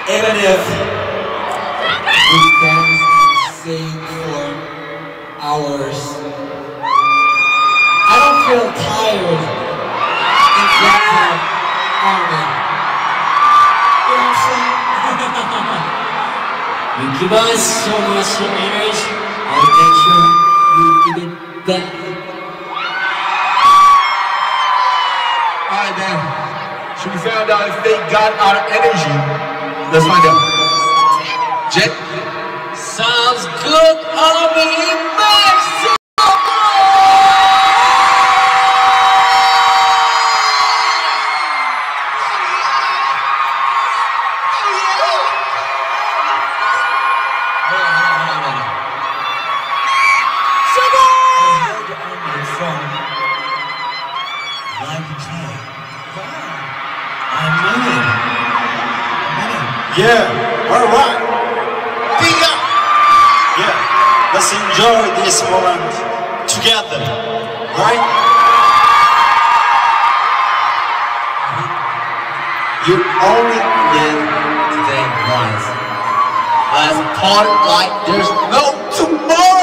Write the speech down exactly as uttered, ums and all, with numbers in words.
Even if we can sing for hours, I don't feel tired in front of army. You know what I'm saying? You give us so much energy, I'll make sure you give it back. Alright then, should we find out if they got our energy? Let's find out. Jet? Sounds good, army, make some from nine K. Wow. I mean it. I mean it. Yeah, alright. Big up! Yeah, let's enjoy this moment together, right? You only live today once. Let's party like there's no tomorrow!